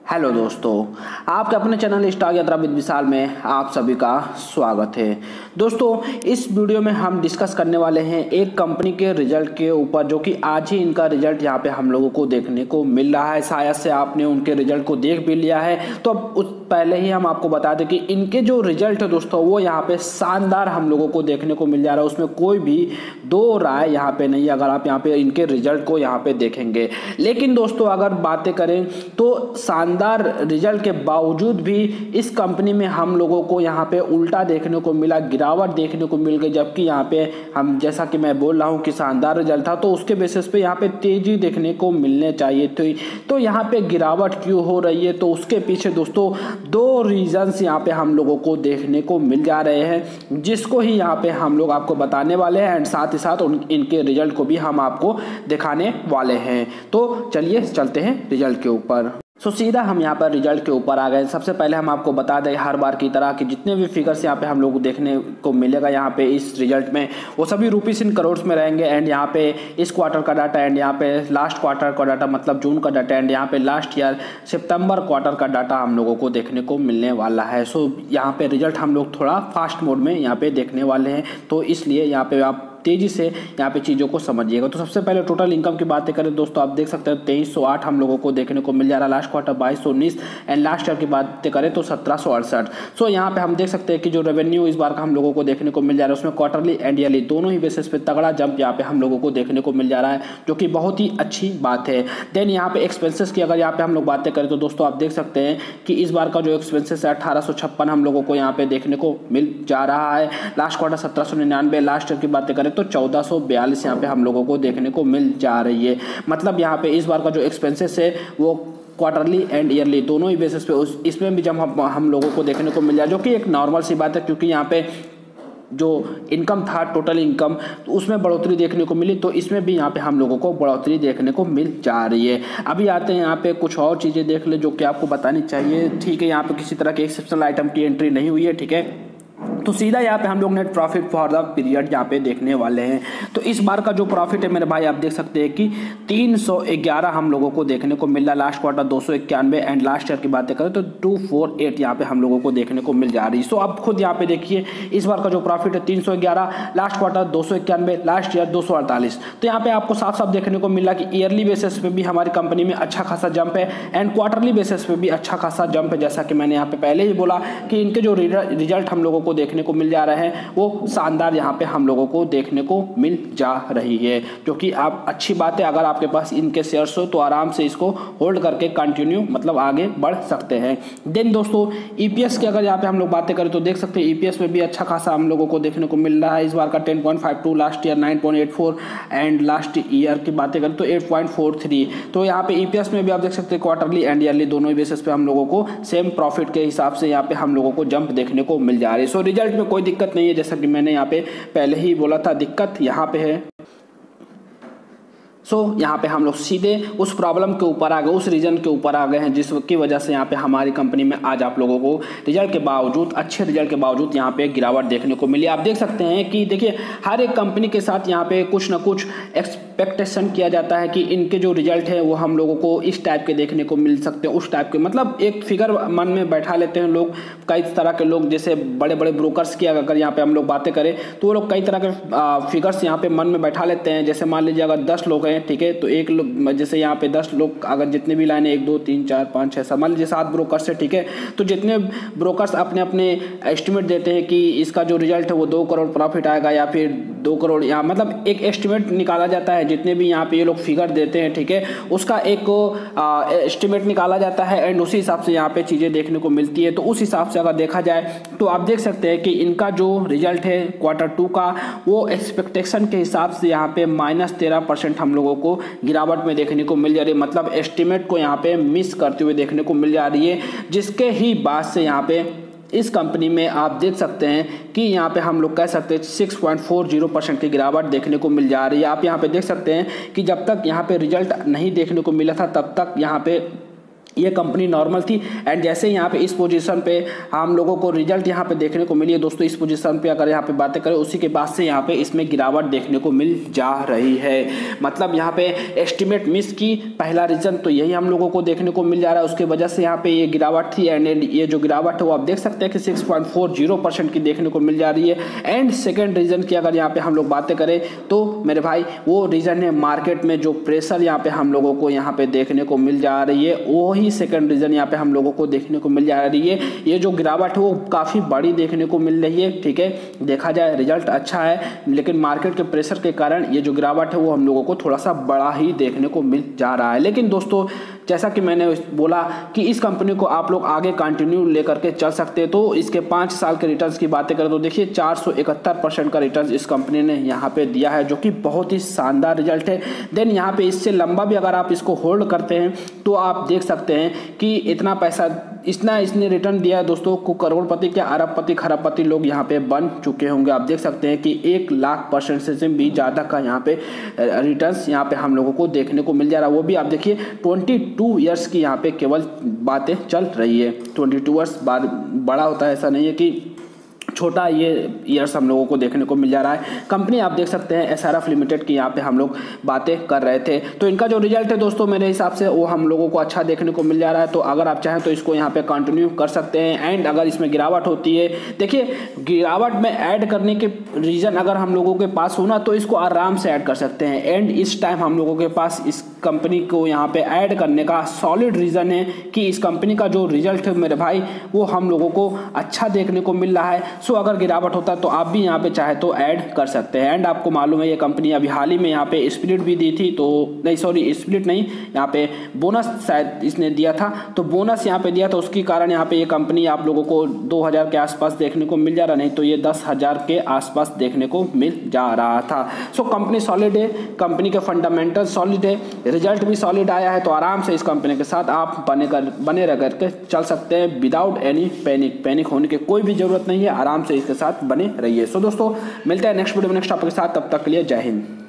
Hello दोस्तों, आपके अपने channel Star Yatra with Vishal में आप सभी का स्वागत है। दोस्तों, इस वीडियो में हम डिस्कस करने वाले हैं एक कंपनी के रिजल्ट के ऊपर, जो कि आज ही इनका रिजल्ट यहाँ पे हम लोगों को देखने को मिल रहा है। शायद से आपने उनके रिजल्ट को देख भी लिया है, तो अब उस पहले ही हम आपको बता दें कि इनके जो रिजल्ट है दोस्तों, वो यहाँ पे शानदार हम लोगों को देखने को मिल जा रहा है। उसमें कोई भी दो राय यहाँ पे नहीं है, अगर आप यहाँ पे इनके रिजल्ट को यहाँ पे देखेंगे। लेकिन दोस्तों, अगर बातें करें तो शानदार रिजल्ट के बावजूद भी इस कंपनी में हम लोगों को यहाँ पे उल्टा देखने को मिला, गिरावट देखने को मिल गई। जबकि यहाँ पे हम, जैसा कि मैं बोल रहा हूँ कि शानदार रिजल्ट था, तो उसके बेसिस पे यहाँ पे तेजी देखने को मिलने चाहिए थी। तो यहाँ पे गिरावट क्यों हो रही है, तो उसके पीछे दोस्तों दो रीजंस यहाँ पे हम लोगों को देखने को मिल जा रहे हैं, जिसको ही यहाँ पे हम लोग आपको बताने वाले हैं एंड साथ ही साथ इनके रिजल्ट को भी हम आपको दिखाने वाले हैं। तो चलिए चलते हैं रिजल्ट के ऊपर। सीधा हम यहाँ पर रिजल्ट के ऊपर आ गए। सबसे पहले हम आपको बता दें हर बार की तरह कि जितने भी फिगर्स यहाँ पे हम लोग को देखने को मिलेगा यहाँ पे इस रिजल्ट में, वो सभी रुपीस इन करोड़ में रहेंगे। एंड यहाँ पे इस क्वार्टर का डाटा एंड यहाँ पे लास्ट क्वार्टर का डाटा, मतलब जून का डाटा, एंड यहाँ पे लास्ट ईयर सितंबर क्वार्टर का डाटा हम लोगों को देखने को मिलने वाला है। यहाँ पे रिजल्ट हम लोग थोड़ा फास्ट मोड में यहाँ पे देखने वाले हैं, तो इसलिए यहाँ पे आप तेजी से यहाँ पे चीज़ों को समझिएगा। तो सबसे पहले टोटल इनकम की बातें करें दोस्तों, आप देख सकते हैं 2308 हम लोगों को देखने को मिल जा रहा है। Last quarter 2219 and last year की बातें करें तो 1768। यहाँ पे हम देख सकते हैं कि जो रेवेन्यू इस बार का हम लोगों को देखने को मिल जा रहा है, उसमें क्वार्टरली एंड ईयरली दोनों ही बेसिस पे तगड़ा जंप यहाँ पे हम लोगों को देखने को मिल जा रहा है, जो कि बहुत ही अच्छी बात है। देन यहाँ पे एक्सपेंसेस की अगर यहाँ पे हम लोग बातें करें तो दोस्तों आप देख सकते हैं कि इस बार का जो एक्सपेंसेस है 1856 हम लोगों को यहाँ पे देखने को मिल जा रहा है। लास्ट क्वार्टर 1799, लास्ट ईयर की बातें करें तो 1442 यहाँ पे हम लोगों को देखने को मिल जा रही है। मतलब यहाँ पे इस बार का जो एक्सपेंसेस है वो क्वार्टरली एंड ईयरली दोनों ही बेसिस पे इसमें भी जब हम लोगों को देखने को मिल जाए, जो कि एक नॉर्मल सी बात है, क्योंकि यहाँ पे जो इनकम था टोटल इनकम, तो उसमें बढ़ोतरी देखने को मिली, तो इसमें भी यहाँ पे हम लोगों को बढ़ोतरी देखने को मिल जा रही है। अभी आते हैं यहाँ पे कुछ और चीज़ें देख ले जो कि आपको बतानी चाहिए। ठीक है, यहाँ पे किसी तरह के एक्सेप्शनल आइटम की एंट्री नहीं हुई है। ठीक है, तो सीधा यहाँ पे हम लोग net profit for the period यहाँ पे देखने वाले हैं। तो इस बार का जो प्रॉफिट है मेरे भाई, आप देख सकते हैं कि 311 हम लोगों को देखने को मिल रहा है। Last quarter 291 and last year की बातें करें तो 248 यहाँ पे हम लोगों को देखने को मिल जा रही है। सो आप खुद यहाँ पे देखिए, इस बार का जो प्रॉफिट है 311, लास्ट क्वार्टर 291, लास्ट ईयर 248। तो यहाँ पे आपको साफ साफ देखने को मिला कि ईयरली बेसिस पे भी हमारी कंपनी में अच्छा खासा जंप है एंड क्वार्टरली बेसिस पे भी अच्छा खासा जंप है। जैसा कि मैंने यहाँ पे पहले ही बोला कि इनके जो रिजल्ट हम लोगों को देखने को मिल जा रहे हैं वो शानदार यहाँ पे हम लोगों को देखने को मिल जा रही है, जो कि आप अच्छी बात है। अगर आपके पास इनके शेयर्स हो तो आराम से इसको होल्ड करके कंटिन्यू मतलब आगे बढ़ सकते हैं। देन दोस्तों ईपीएस की अगर यहाँ पे हम लोग बातें करें तो देख सकते हैं ईपीएस में भी अच्छा खासा हम लोगों को देखने को मिल रहा है। इस बार का 10.52, last year 9.84 and last year की बातें करें तो 8.43। तो यहाँ पे ईपीएस में भी आप देख सकते हैं क्वार्टरली एंड ईयरली दोनों ही बेसिस पे हम लोगों को सेम प्रॉफिट के हिसाब से यहाँ पे हम लोगों को जंप देखने को मिल जा रही है। रिजल्ट में कोई दिक्कत नहीं है, जैसा कि मैंने यहाँ पे पहले ही बोला था, दिक्कत यहाँ पे है। यहाँ पे हम लोग सीधे उस प्रॉब्लम के ऊपर आ गए, उस रीजन के ऊपर आ गए हैं जिसकी वजह से यहाँ पे हमारी कंपनी में आज आप लोगों को रिजल्ट के बावजूद, अच्छे रिजल्ट के बावजूद यहाँ पे गिरावट देखने को मिली। आप देख सकते हैं कि देखिए हर एक कंपनी के साथ यहाँ पे कुछ ना कुछ एक्सपेक्टेशन किया जाता है कि इनके जो रिजल्ट है वो हम लोगों को इस टाइप के देखने को मिल सकते हैं, उस टाइप के, मतलब एक फिगर मन में बैठा लेते हैं लोग। कई तरह के लोग, जैसे बड़े बड़े ब्रोकर्स की अगर यहाँ पे हम लोग बातें करें तो वो लोग कई तरह के फिगर्स यहाँ पे मन में बैठा लेते हैं। जैसे मान लीजिए अगर 10 लोग हैं, ठीक है, तो एक लोग, जैसे यहाँ पे 10 लोग, अगर जितने भी लाइन है 1 2 3 4 5 6 मान लीजिए 7 ब्रोकर्स है, ठीक है, तो जितने ब्रोकर्स अपने अपने एस्टिमेट देते हैं कि इसका जो रिजल्ट है वो 2 करोड़ प्रॉफिट आएगा या फिर 2 करोड़, यहाँ मतलब एक एस्टिमेट निकाला जाता है। जितने भी यहाँ पे ये लोग फिगर देते हैं, ठीक है, उसका एक एस्टिमेट निकाला जाता है एंड उसी हिसाब से यहाँ पे चीज़ें देखने को मिलती है। तो उस हिसाब से अगर देखा जाए तो आप देख सकते हैं कि इनका जो रिजल्ट है क्वार्टर 2 का, वो एक्सपेक्टेशन के हिसाब से यहाँ पे -13% हम लोगों को गिरावट में देखने को मिल जा रही है। मतलब एस्टिमेट को यहाँ पे मिस करते हुए देखने को मिल जा रही है, जिसके ही बाद से यहाँ पे इस कंपनी में आप देख सकते हैं कि यहाँ पे हम लोग कह सकते हैं 6.40% की गिरावट देखने को मिल जा रही है। आप यहाँ पे देख सकते हैं कि जब तक यहाँ पे रिजल्ट नहीं देखने को मिला था तब तक यहाँ पे ये कंपनी नॉर्मल थी एंड जैसे यहाँ पे इस पोजीशन पे हम लोगों को रिजल्ट यहाँ पे देखने को मिली है दोस्तों, इस पोजीशन पे अगर यहाँ पे बातें करें उसी के बाद से यहाँ पे इसमें गिरावट देखने को मिल जा रही है। मतलब यहाँ पे एस्टिमेट मिस की पहला रीजन तो यही हम लोगों को देखने को मिल जा रहा है, उसकी वजह से यहाँ पे ये गिरावट थी एंड ये जो गिरावट है वो आप देख सकते हैं कि 6.40% की देखने को मिल जा रही है। एंड सेकेंड रीजन की अगर यहाँ पे हम लोग बातें करें तो मेरे भाई वो रीजन है मार्केट में जो प्रेशर यहाँ पे हम लोगों को यहाँ पे देखने को मिल जा रही है, वो ही सेकंड रीजन यहाँ पे हम लोगों को देखने को मिल जा रही है। ये जो गिरावट है वो काफ़ी बड़ी देखने को मिल रही है। ठीक है, देखा जाए रिजल्ट अच्छा है लेकिन मार्केट के प्रेशर के कारण ये जो गिरावट है वो हम लोगों को थोड़ा सा बड़ा ही देखने को मिल जा रहा है। लेकिन दोस्तों जैसा कि मैंने बोला कि इस कंपनी को आप लोग आगे कंटिन्यू लेकर के चल सकते हैं, तो इसके 5 साल के रिटर्न्स की बातें करें तो देखिए 471% का रिटर्न इस कंपनी ने यहाँ पे दिया है, जो कि बहुत ही शानदार रिजल्ट है। देन यहाँ पे इससे लंबा भी अगर आप इसको होल्ड करते हैं तो आप देख सकते हैं कि इतना पैसा इसने रिटर्न दिया है दोस्तों को करोड़पति क्या अरबपति खरबपति लोग यहाँ पे बन चुके होंगे। आप देख सकते हैं कि 1,00,000% से भी ज़्यादा का यहाँ पे रिटर्न्स यहाँ पे हम लोगों को देखने को मिल जा रहा है। वो भी आप देखिए 22 ईयर्स की यहाँ पे केवल बातें चल रही है। 22 ईयर्स बाद बड़ा होता है, ऐसा नहीं है कि छोटा ये ईयर्स हम लोगों को देखने को मिल जा रहा है। कंपनी आप देख सकते हैं SRF लिमिटेड की यहाँ पे हम लोग बातें कर रहे थे, तो इनका जो रिजल्ट है दोस्तों मेरे हिसाब से वो हम लोगों को अच्छा देखने को मिल जा रहा है। तो अगर आप चाहें तो इसको यहाँ पे कंटिन्यू कर सकते हैं। एंड अगर इसमें गिरावट होती है, देखिए गिरावट में ऐड करने के रीज़न अगर हम लोगों के पास हो ना तो इसको आराम से ऐड कर सकते हैं। एंड इस टाइम हम लोगों के पास इस कंपनी को यहाँ पे ऐड करने का सॉलिड रीज़न है कि इस कंपनी का जो रिजल्ट है मेरे भाई वो हम लोगों को अच्छा देखने को मिल रहा है। सो अगर गिरावट होता है तो आप भी यहाँ पे चाहे तो ऐड कर सकते हैं। एंड आपको मालूम है ये कंपनी अभी हाल ही में यहाँ पे स्प्लिट भी दी थी, तो नहीं सॉरी स्प्लिट नहीं, यहाँ पे बोनस शायद इसने दिया था, तो बोनस यहाँ पे दिया था उसके कारण यहाँ पे ये कंपनी आप लोगों को 2,000 के आसपास देखने को मिल जा रहा, नहीं तो ये 10,000 के आसपास देखने को मिल जा रहा था। सो कंपनी सॉलिड है, कंपनी के फंडामेंटल सॉलिड है, रिजल्ट भी सॉलिड आया है, तो आराम से इस कंपनी के साथ आप बने रह करके चल सकते हैं विदाउट एनी पैनिक होने की कोई भी जरूरत नहीं है, आराम से इसके साथ बने रहिए। सो दोस्तों मिलते हैं नेक्स्ट वीडियो में नेक्स्ट टॉपिक के साथ, तब तक के लिए जय हिंद।